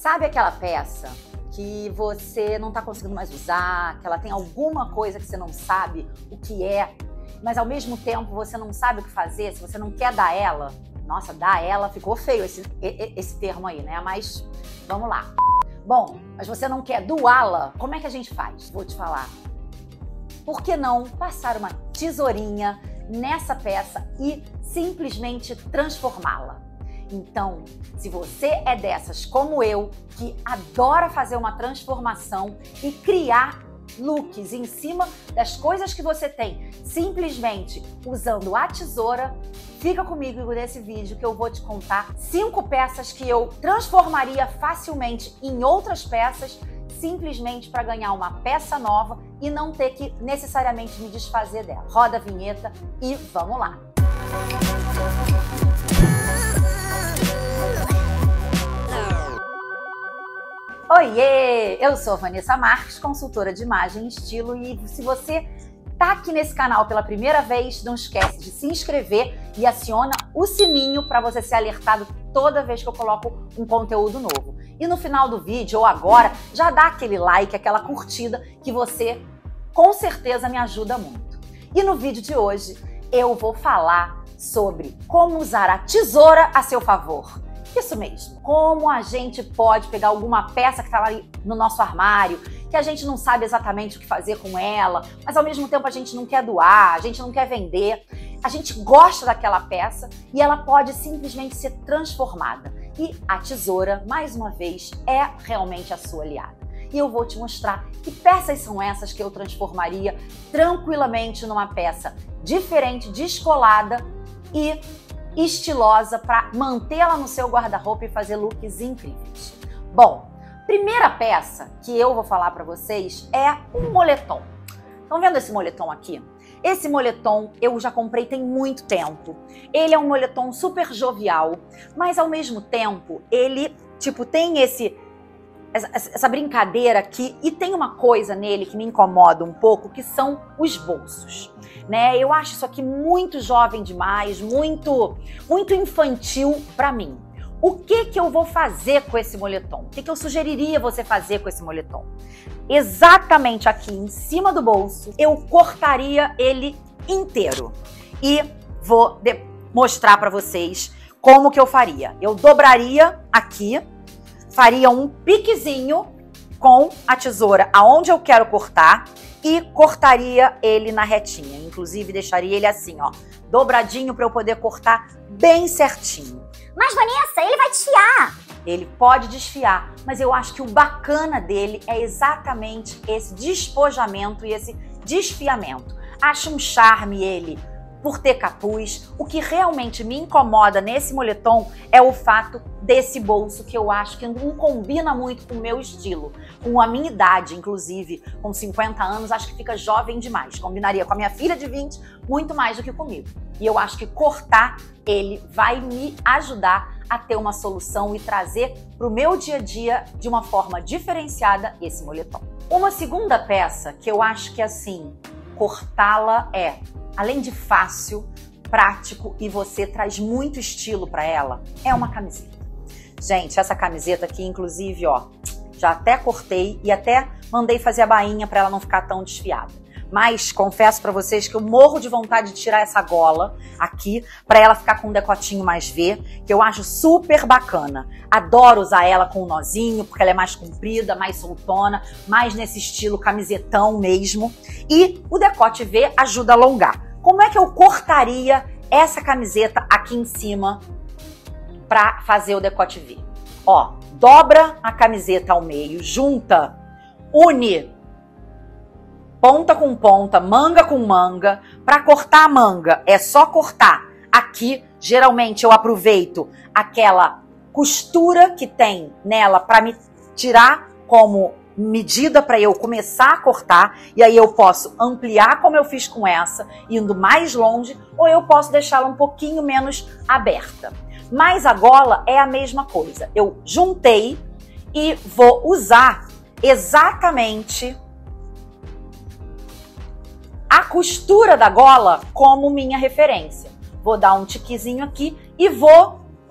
Sabe aquela peça que você não tá conseguindo mais usar, que ela tem alguma coisa que você não sabe o que é, mas ao mesmo tempo você não sabe o que fazer, se você não quer dar ela? Nossa, dar ela, ficou feio esse termo aí, né? Mas vamos lá. Bom, mas você não quer doá-la? Como é que a gente faz? Vou te falar. Por que não passar uma tesourinha nessa peça e simplesmente transformá-la? Então, se você é dessas como eu, que adora fazer uma transformação e criar looks em cima das coisas que você tem, simplesmente usando a tesoura, fica comigo nesse vídeo que eu vou te contar 5 peças que eu transformaria facilmente em outras peças, simplesmente para ganhar uma peça nova e não ter que necessariamente me desfazer dela. Roda a vinheta e vamos lá! Oiê! Eu sou Vanessa Marques, consultora de imagem e estilo, e se você tá aqui nesse canal pela primeira vez, não esquece de se inscrever e aciona o sininho para você ser alertado toda vez que eu coloco um conteúdo novo. E no final do vídeo ou agora, já dá aquele like, aquela curtida que você com certeza me ajuda muito. E no vídeo de hoje eu vou falar sobre como usar a tesoura a seu favor. Isso mesmo, como a gente pode pegar alguma peça que está ali no nosso armário, que a gente não sabe exatamente o que fazer com ela, mas ao mesmo tempo a gente não quer doar, a gente não quer vender, a gente gosta daquela peça e ela pode simplesmente ser transformada. E a tesoura, mais uma vez, é realmente a sua aliada. E eu vou te mostrar que peças são essas que eu transformaria tranquilamente numa peça diferente, descolada e estilosa para mantê-la no seu guarda-roupa e fazer looks incríveis. Bom, primeira peça que eu vou falar para vocês é um moletom. Estão vendo esse moletom aqui? Esse moletom eu já comprei tem muito tempo. Ele é um moletom super jovial, mas ao mesmo tempo ele tem essa brincadeira aqui, e tem uma coisa nele que me incomoda um pouco, que são os bolsos, né? Eu acho isso aqui muito jovem demais, muito infantil para mim. O que eu vou fazer com esse moletom? O que eu sugeriria você fazer com esse moletom? Exatamente aqui em cima do bolso, eu cortaria ele inteiro e vou mostrar para vocês como que eu faria. Eu dobraria aqui, faria um piquezinho com a tesoura aonde eu quero cortar e cortaria ele na retinha. Inclusive, deixaria ele assim, ó, dobradinho para eu poder cortar bem certinho. Mas, Vanessa, ele vai desfiar. Ele pode desfiar, mas eu acho que o bacana dele é exatamente esse despojamento e esse desfiamento. Acho um charme ele por ter capuz. O que realmente me incomoda nesse moletom é o fato desse bolso, que eu acho que não combina muito com o meu estilo, com a minha idade, inclusive, com 50 anos, acho que fica jovem demais. Combinaria com a minha filha de 20 muito mais do que comigo. E eu acho que cortar ele vai me ajudar a ter uma solução e trazer para o meu dia a dia de uma forma diferenciada esse moletom. Uma segunda peça que eu acho que assim, cortá-la além de fácil, prático e você traz muito estilo para ela, é uma camiseta. Gente, essa camiseta aqui, inclusive, ó, já até cortei e até mandei fazer a bainha para ela não ficar tão desfiada. Mas confesso para vocês que eu morro de vontade de tirar essa gola aqui para ela ficar com um decotinho mais V, que eu acho super bacana. Adoro usar ela com um nozinho, porque ela é mais comprida, mais soltona, mais nesse estilo camisetão mesmo. E o decote V ajuda a alongar. Como é que eu cortaria essa camiseta aqui em cima para fazer o decote V? Ó, dobra a camiseta ao meio, junta, une ponta com ponta, manga com manga. Para cortar a manga, é só cortar aqui. Geralmente eu aproveito aquela costura que tem nela para me tirar como medida para eu começar a cortar, e aí eu posso ampliar como eu fiz com essa, indo mais longe, ou eu posso deixá-la um pouquinho menos aberta. Mas a gola é a mesma coisa. Eu juntei e vou usar exatamente a costura da gola como minha referência. Vou dar um tiquezinho aqui e vou,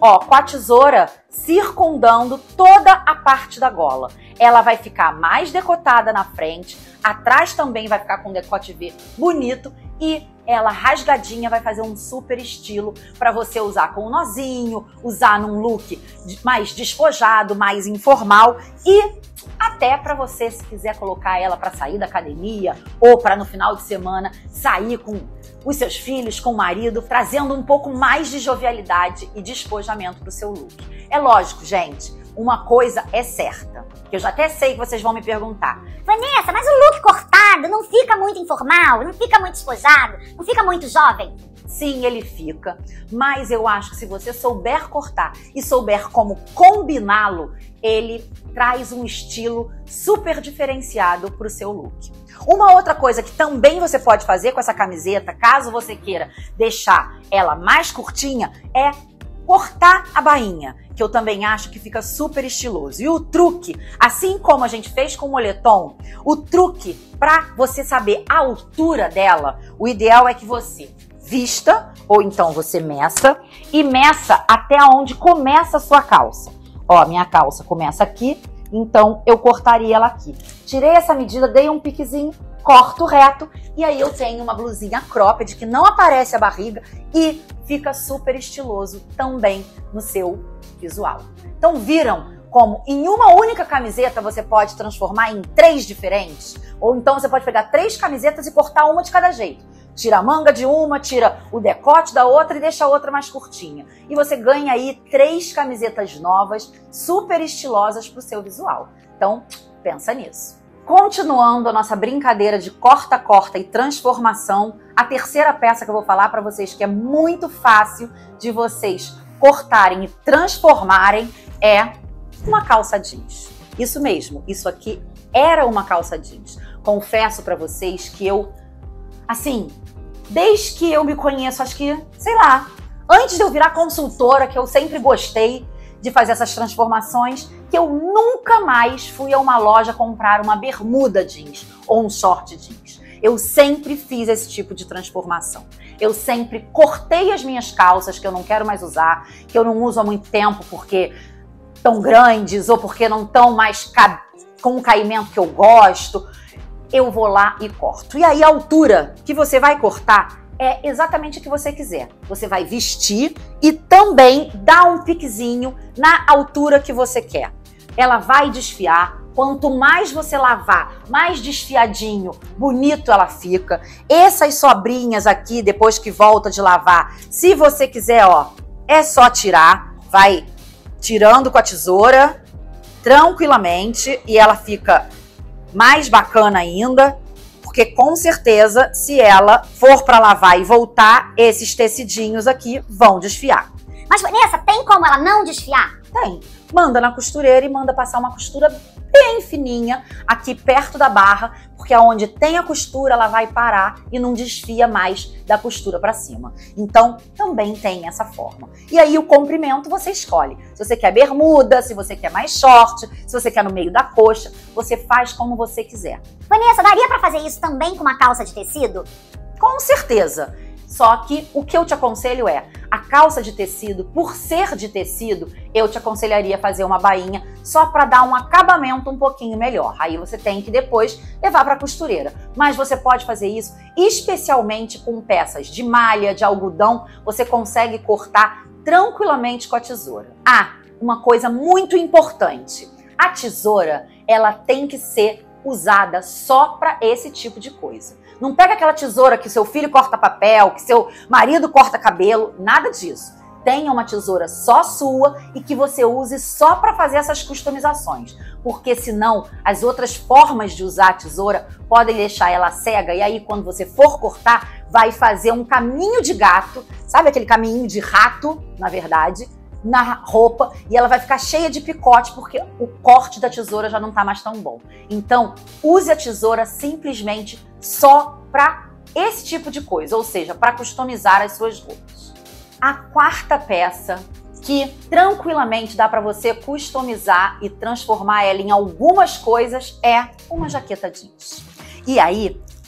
ó, com a tesoura circundando toda a parte da gola. Ela vai ficar mais decotada na frente, atrás também vai ficar com um decote V bonito e ela rasgadinha vai fazer um super estilo para você usar com um nozinho, usar num look mais despojado, mais informal e até para você, se quiser colocar ela para sair da academia ou para no final de semana sair com os seus filhos, com o marido, trazendo um pouco mais de jovialidade e despojamento para o seu look. É lógico, gente, uma coisa é certa, que eu já até sei que vocês vão me perguntar. Vanessa, mas o look cortado não fica muito informal, não fica muito despojado, não fica muito jovem? Sim, ele fica, mas eu acho que se você souber cortar e souber como combiná-lo, ele traz um estilo super diferenciado para o seu look. Uma outra coisa que também você pode fazer com essa camiseta, caso você queira deixar ela mais curtinha, é cortar a bainha, que eu também acho que fica super estiloso. E o truque, assim como a gente fez com o moletom, o truque para você saber a altura dela, o ideal é que você vista, ou então você meça, e meça até onde começa a sua calça. Ó, minha calça começa aqui, então eu cortaria ela aqui. Tirei essa medida, dei um piquezinho, corto reto, e aí eu tenho uma blusinha cropped que não aparece a barriga e fica super estiloso também no seu visual. Então viram como em uma única camiseta você pode transformar em 3 diferentes? Ou então você pode pegar 3 camisetas e cortar uma de cada jeito. Tira a manga de uma, tira o decote da outra e deixa a outra mais curtinha. E você ganha aí 3 camisetas novas, super estilosas para o seu visual. Então, pensa nisso. Continuando a nossa brincadeira de corta-corta e transformação, a terceira peça que eu vou falar para vocês, que é muito fácil de vocês cortarem e transformarem, é uma calça jeans. Isso mesmo, isso aqui era uma calça jeans. Confesso para vocês que eu, assim, desde que eu me conheço, acho que, sei lá, antes de eu virar consultora, que eu sempre gostei de fazer essas transformações, que eu nunca mais fui a uma loja comprar uma bermuda jeans ou um short jeans. Eu sempre fiz esse tipo de transformação. Eu sempre cortei as minhas calças, que eu não quero mais usar, que eu não uso há muito tempo porque estão grandes ou porque não estão mais com o caimento que eu gosto. Eu vou lá e corto. E aí a altura que você vai cortar é exatamente o que você quiser. Você vai vestir e também dar um piquezinho na altura que você quer. Ela vai desfiar. Quanto mais você lavar, mais desfiadinho, bonito ela fica. Essas sobrinhas aqui, depois que volta de lavar, se você quiser, ó, é só tirar. Vai tirando com a tesoura, tranquilamente, e ela fica mais bacana ainda, porque com certeza, se ela for para lavar e voltar, esses tecidinhos aqui vão desfiar. Mas, Vanessa, tem como ela não desfiar? Tem. Manda na costureira e manda passar uma costura bem fininha aqui perto da barra, porque aonde tem a costura ela vai parar e não desfia mais da costura para cima. Então também tem essa forma. E aí o comprimento você escolhe. Se você quer bermuda, se você quer mais short, se você quer no meio da coxa, você faz como você quiser. Vanessa, daria para fazer isso também com uma calça de tecido? Com certeza. Só que o que eu te aconselho é, a calça de tecido, por ser de tecido, eu te aconselharia a fazer uma bainha só para dar um acabamento um pouquinho melhor. Aí você tem que depois levar para a costureira. Mas você pode fazer isso especialmente com peças de malha, de algodão, você consegue cortar tranquilamente com a tesoura. Ah, uma coisa muito importante, a tesoura, ela tem que ser usada só para esse tipo de coisa. Não pega aquela tesoura que seu filho corta papel, que seu marido corta cabelo, nada disso. Tenha uma tesoura só sua e que você use só para fazer essas customizações. Porque senão as outras formas de usar a tesoura podem deixar ela cega e aí quando você for cortar vai fazer um caminho de gato, sabe aquele caminho de rato, na verdade, na roupa e ela vai ficar cheia de picote porque o corte da tesoura já não tá mais tão bom. Então, use a tesoura simplesmente só para esse tipo de coisa, ou seja, para customizar as suas roupas. A quarta peça que tranquilamente dá para você customizar e transformar ela em algumas coisas é uma jaqueta jeans. E aí,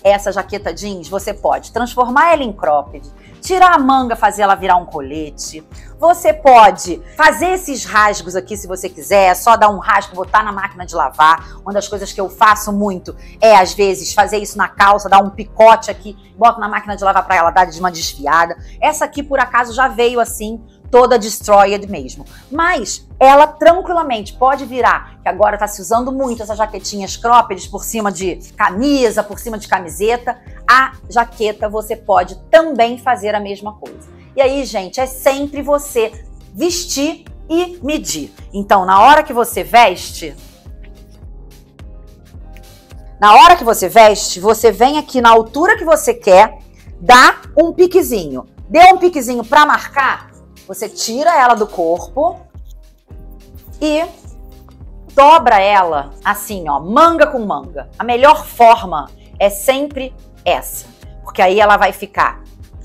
essa jaqueta jeans, você pode transformar ela em cropped, tirar a manga, fazer ela virar um colete. Você pode fazer esses rasgos aqui se você quiser, só dar um rasgo, botar na máquina de lavar. Uma das coisas que eu faço muito é, às vezes, fazer isso na calça, dar um picote aqui, boto na máquina de lavar para ela dar uma desfiada. Essa aqui, por acaso, já veio assim, toda destroyed mesmo. Mas ela tranquilamente pode virar, que agora tá se usando muito essas jaquetinhas cropped por cima de camisa, por cima de camiseta. A jaqueta você pode também fazer a mesma coisa. E aí, gente, é sempre você vestir e medir. Então, na hora que você veste, você vem aqui na altura que você quer, dá um piquezinho. Deu um piquezinho para marcar, você tira ela do corpo e dobra ela assim, ó, manga com manga. A melhor forma é sempre essa, porque aí ela vai ficar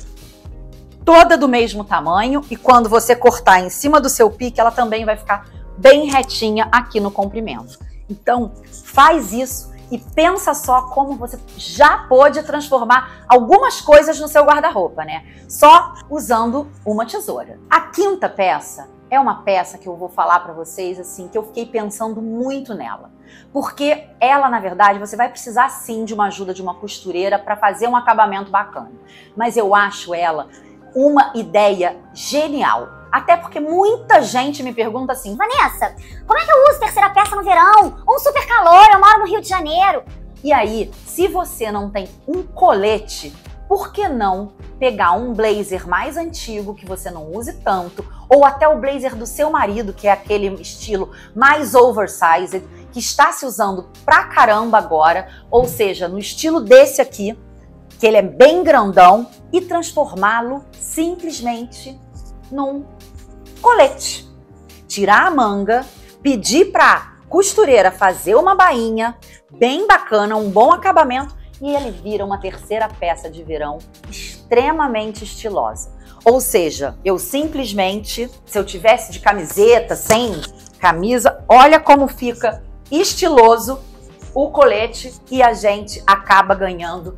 toda do mesmo tamanho e quando você cortar em cima do seu pique, ela também vai ficar bem retinha aqui no comprimento. Então, faz isso e pensa só como você já pode transformar algumas coisas no seu guarda-roupa, né? Só usando uma tesoura. A quinta peça é uma peça que eu vou falar para vocês, assim, que eu fiquei pensando muito nela. Porque ela, na verdade, você vai precisar sim de uma ajuda de uma costureira para fazer um acabamento bacana. Mas eu acho ela uma ideia genial. Até porque muita gente me pergunta assim: Vanessa, como é que eu uso terceira peça no verão? Um super calor, eu moro no Rio de Janeiro. E aí, se você não tem um colete, por que não pegar um blazer mais antigo que você não use tanto, ou até o blazer do seu marido, que é aquele estilo mais oversized, que está se usando pra caramba agora, ou seja, no estilo desse aqui, que ele é bem grandão, e transformá-lo simplesmente num colete. Tirar a manga, pedir pra costureira fazer uma bainha bem bacana, um bom acabamento, e ele vira uma terceira peça de verão extremamente estilosa. Ou seja, eu simplesmente, se eu tivesse de camiseta, sem camisa, olha como fica estiloso o colete e a gente acaba ganhando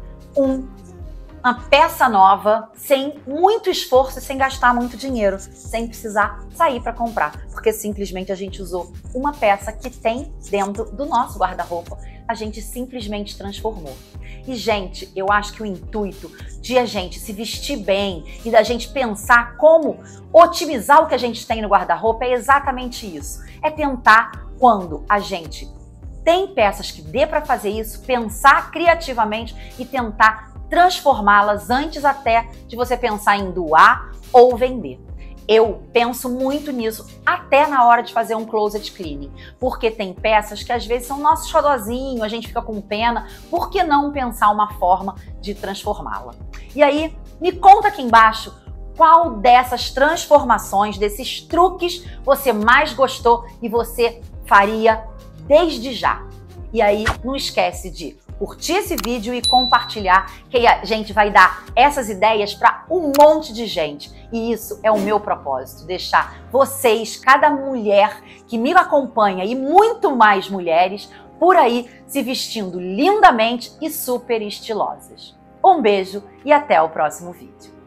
uma peça nova, sem muito esforço e sem gastar muito dinheiro, sem precisar sair para comprar, porque simplesmente a gente usou uma peça que tem dentro do nosso guarda-roupa, a gente simplesmente transformou. E, gente, eu acho que o intuito de a gente se vestir bem e da gente pensar como otimizar o que a gente tem no guarda-roupa é exatamente isso. É tentar, quando a gente tem peças que dê para fazer isso, pensar criativamente e tentar transformá-las antes até de você pensar em doar ou vender. Eu penso muito nisso até na hora de fazer um closet cleaning, porque tem peças que às vezes são nosso xodozinho, a gente fica com pena, por que não pensar uma forma de transformá-la? E aí, me conta aqui embaixo qual dessas transformações, desses truques você mais gostou e você faria desde já. E aí, não esquece de curtir esse vídeo e compartilhar, que a gente vai dar essas ideias para um monte de gente. E isso é o meu propósito, deixar vocês, cada mulher que me acompanha e muito mais mulheres, por aí se vestindo lindamente e super estilosas. Um beijo e até o próximo vídeo.